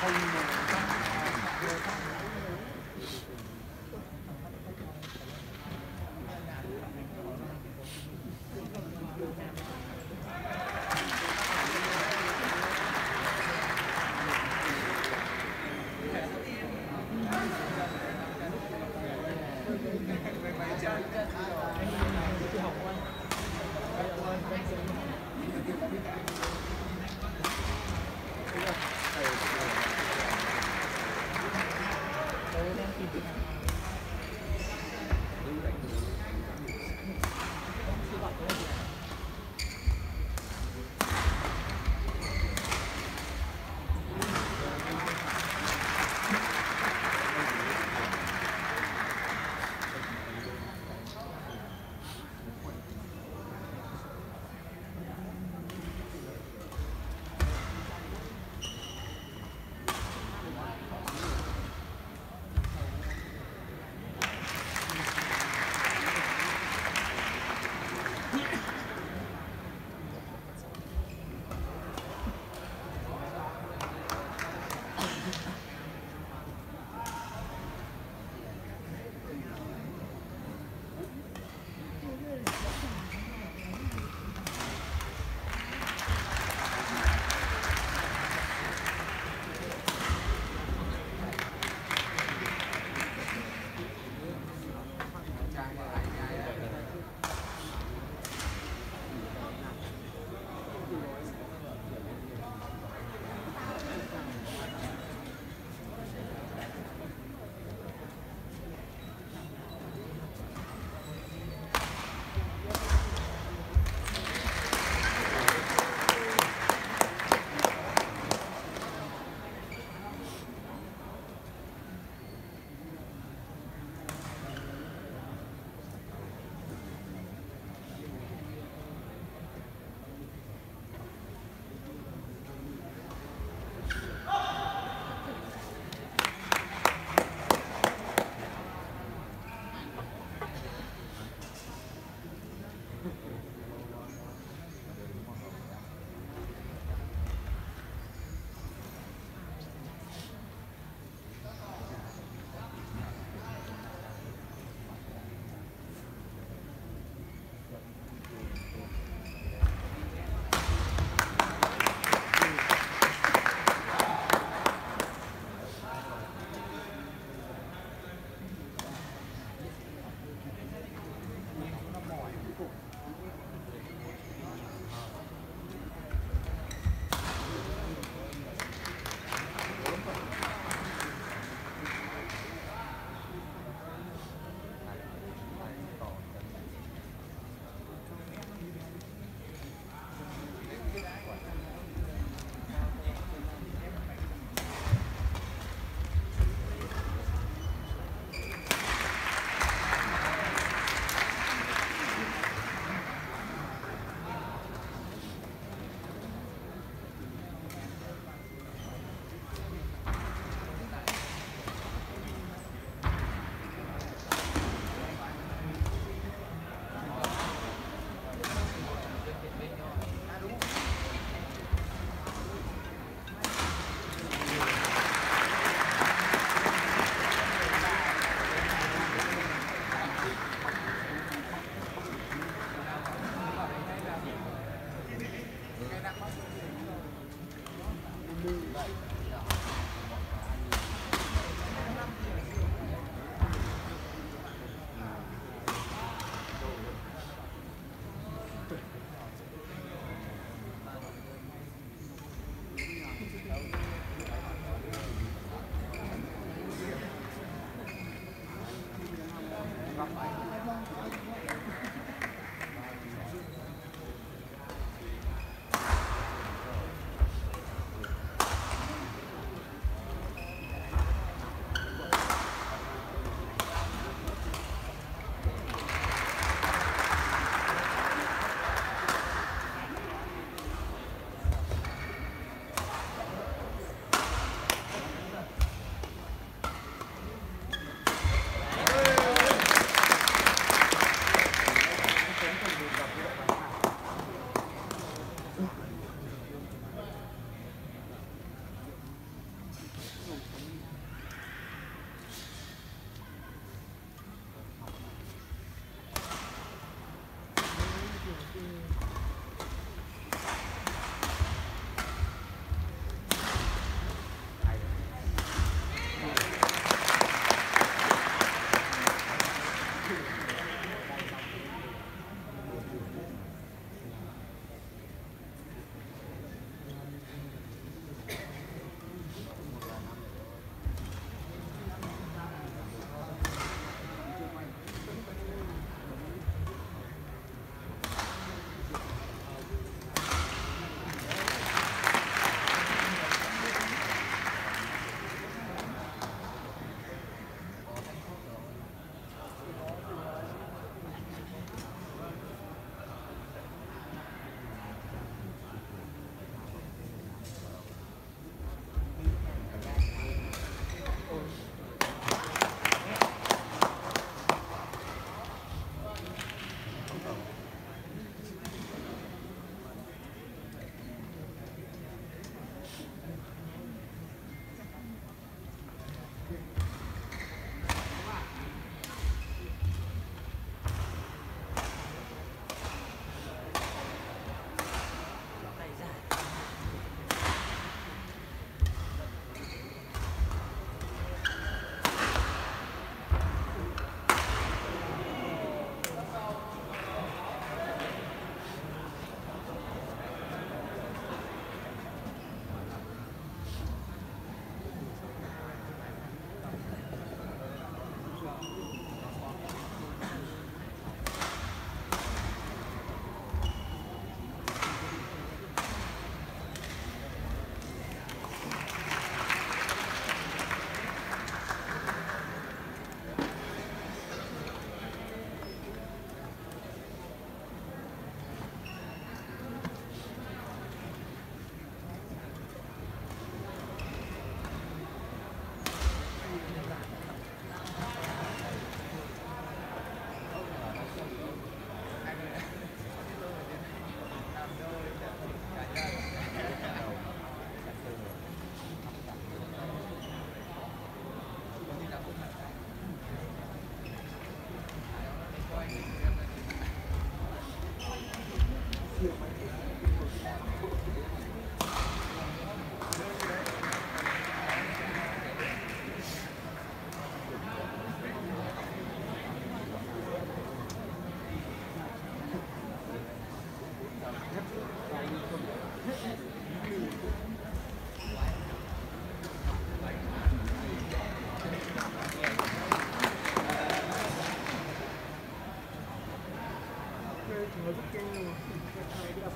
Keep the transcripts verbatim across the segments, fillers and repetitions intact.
Hãy subscribe cho kênh Ghiền Mì Gõ để không bỏ lỡ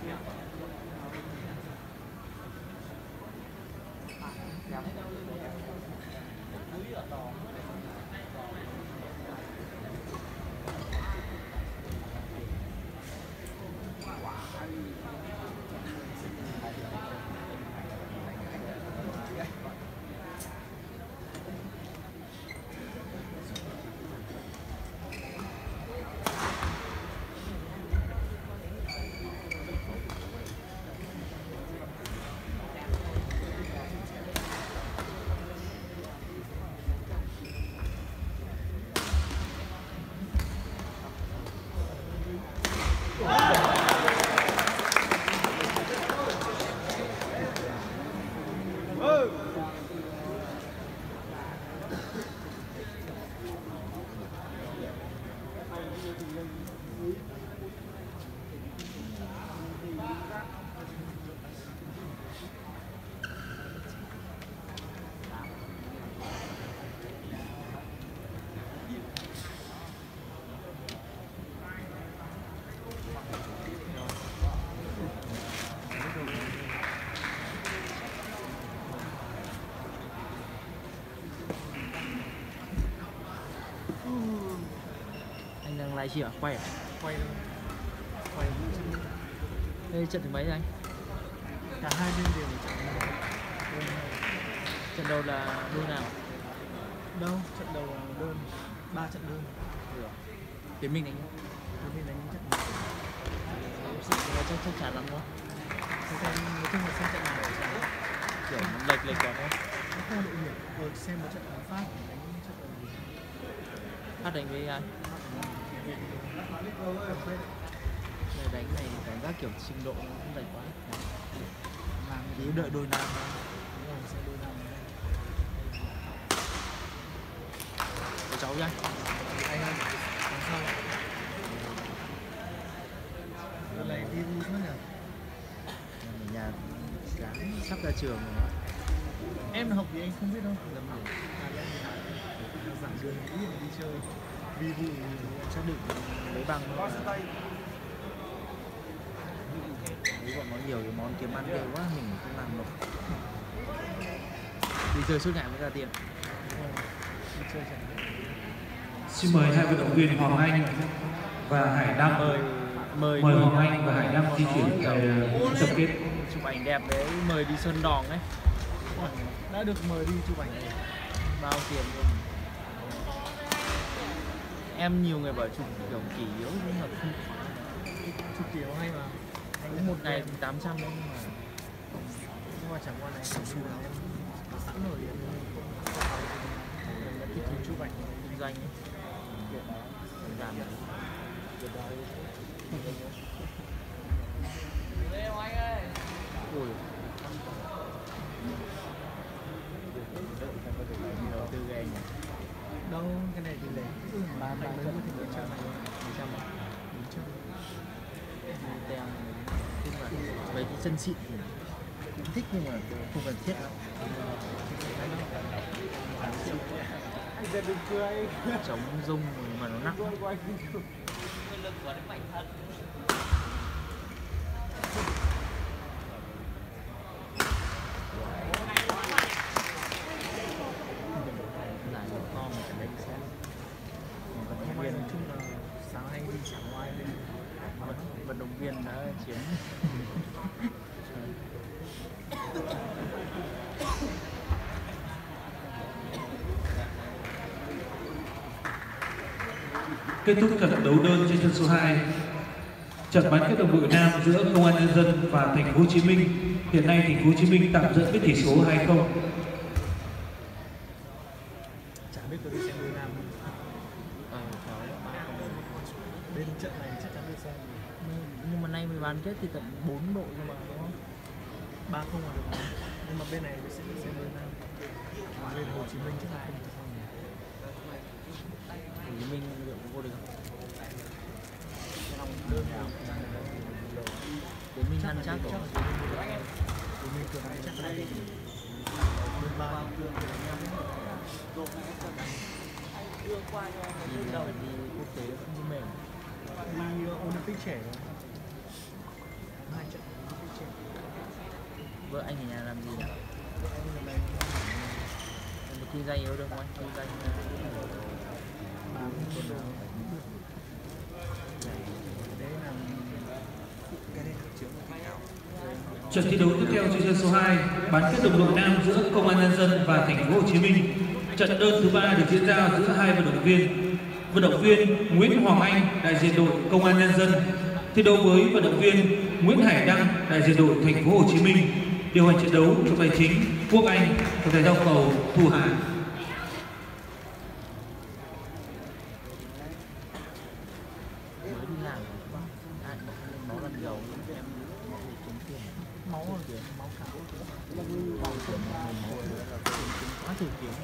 Lại chị à? Quay à? Quay đâu? Quay đây trận thứ mấy rồi anh? Cả hai bên đều trận. Trận đầu là đôi nào? Đâu, trận đầu là đơn, ba trận đơn. Được. Tiến Minh đánh. Tiến Minh đánh trận. Chắc chắc chắn lắm không? Thế nên nói chung là xem trận nào để chán. Kiểu lệch lệch quá không? Nó không đội nghiệp. Rồi xem một trận Phát đánh trận đầu gì? Phát đánh với ai? Này đánh này cảm giác kiểu trình độ nó cũng lệch quá. Làm Tí đợi đôi nam thôi. Đúng rồi, xem đôi nam này. Có cháu chứ anh? Anh ơi, làm sao? Lần này đi vui quá nhỉ? Ở nhà sáng sắp ra trường rồi. Em học thì anh không biết đâu. Làm gì? À, em giảng đường đi đi chơi. Vi vụ Xác định lấy bằng thôi. Nếu bọn nó nhiều cái món kiếm ăn ghê quá mình không làm được. Đi chơi suốt ngày mới ra tiền. Đi chơi chẳng. Xin mời hai vận động viên Hoàng Anh và Hải Đăng Mời mời, mời Hoàng Anh và Hải Đăng di chuyển về tập kết. Chụp ảnh đẹp đấy, mời đi Sơn Đòn đấy. Đã được mời đi chụp ảnh này. Bao tiền luôn. Em nhiều người bảo chụp kiểu kỷ yếu nhưng mà không. Chụp kiểu hay mà. Anh một ngày thì tám trăm đấy nhưng mà Nhưng mà chẳng qua này như là em sẵn nổi điện. Mình đã thích chụp ảnh kinh doanh ấy. Làm đấy. Ui. Đầu tư ghê nhỉ. đâu cái này thì lấy ba ba mấy thì mấy trăm này mấy trăm à mấy trăm Tem mấy cái chân xịn cũng thích nhưng mà không cần thiết lắm. Chống rung mà nó nặng. Vận động viên đã chiến. Kết thúc trận đấu đơn trên sân số hai. Trận bán kết đồng đội nam giữa Công an Nhân dân và Thành phố Hồ Chí Minh. Hiện nay Thành phố Hồ Chí Minh tạm dẫn với tỷ số hai không. Chả biết có đi xem đôi nam. Ờ, Bên trận này chắc chắn đi xem. nhưng mà nay mới bán kết thì tận bốn đội cơ mà đúng không? ba không là được. Nhưng mà bên này sẽ đi xem đôi nam. Bên Hồ Chí Minh chắc là không được xem. Hồ Chí Minh liệu có vô địch không? Đơn Đến Minh ăn chắc rồi. Hồ Minh cường này chắc là đi. Bên ba Nhìn là đi quốc tế cũng như mềm. đi Olympic trẻ rồi. Hai trận vợ anh ở nhà làm gì nhỉ? Một kinh doanh yếu được không anh? Kinh doanh Trận thi đấu tiếp theo trên sân số hai, bán kết đồng đội nam giữa Công an Nhân dân và Thành phố Hồ Chí Minh. Trận đơn thứ ba được diễn ra giữa hai vận động viên. Vận động viên Nguyễn Hoàng Anh, đại diện đội Công an Nhân dân, thi đấu với vận động viên Nguyễn Hải Đăng, đại diện đội Thành phố Hồ Chí Minh. Điều hành trận đấu trọng tài chính Quốc Anh, trọng tài giao cầu Thu Hà. máu lần đầu em trúng tiền máu rồi kìa, máu khảo máu tiền máu máu là quá thử kiếm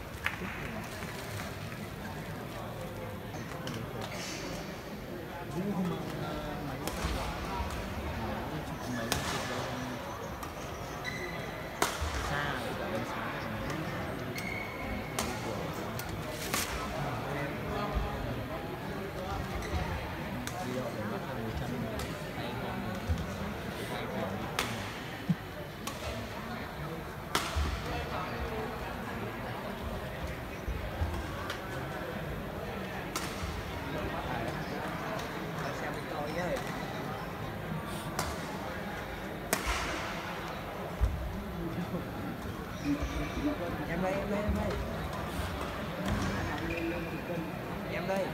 em đây em đây em đây em đây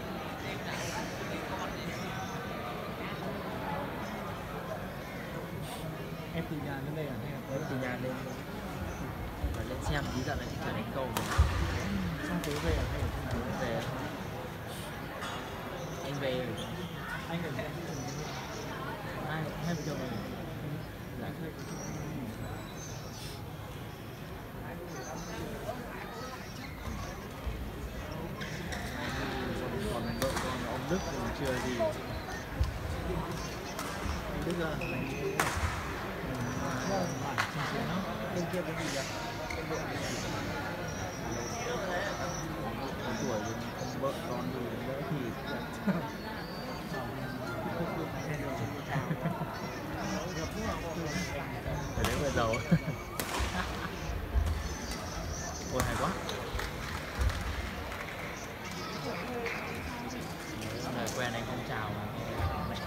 em từ nhà lên đây à hay là em từ nhà lên và lên xem tí dạo này trở đánh cầu xong tối về à hay là thế nào? Về anh về Anh ở đây hai hai vợ chồng này dạ còn vợ con ông Đức thì chưa gì Đức à bên kia cái gì vậy? có tuổi thì không vợ con gì đỡ thì để đấy vừa giàu ôi hay quá người quen anh không chào mà mẹ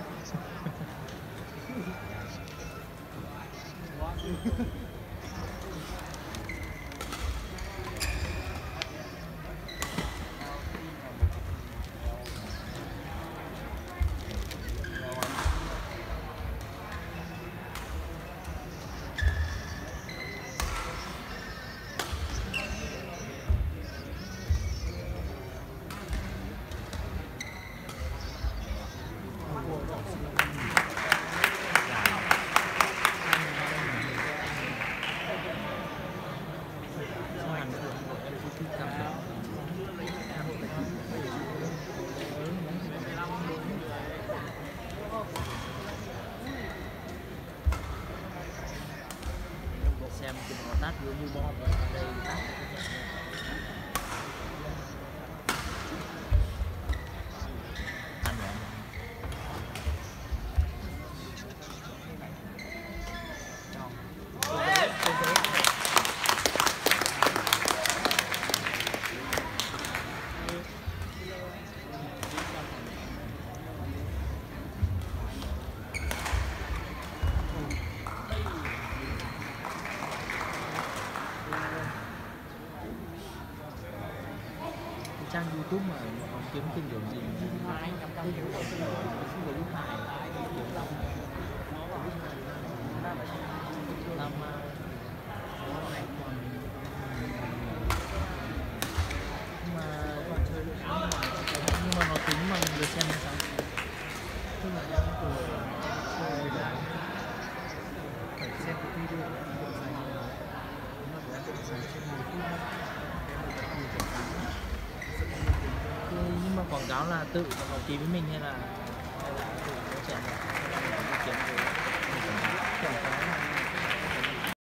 xem cái nó tát như như bom ở đây tát ăn rồi trang YouTube mà còn kiếm tiền kiểu gì hai trăm cái kiểu của cái lúc này kiểu năm năm mà nhưng mà nó tính bằng lượt xem hay sao tức là em từ phải xem cái video của em dài như nó của em dài trên mười phút nhưng mà quảng cáo là tự đăng ký với mình hay là hay là tự có chèn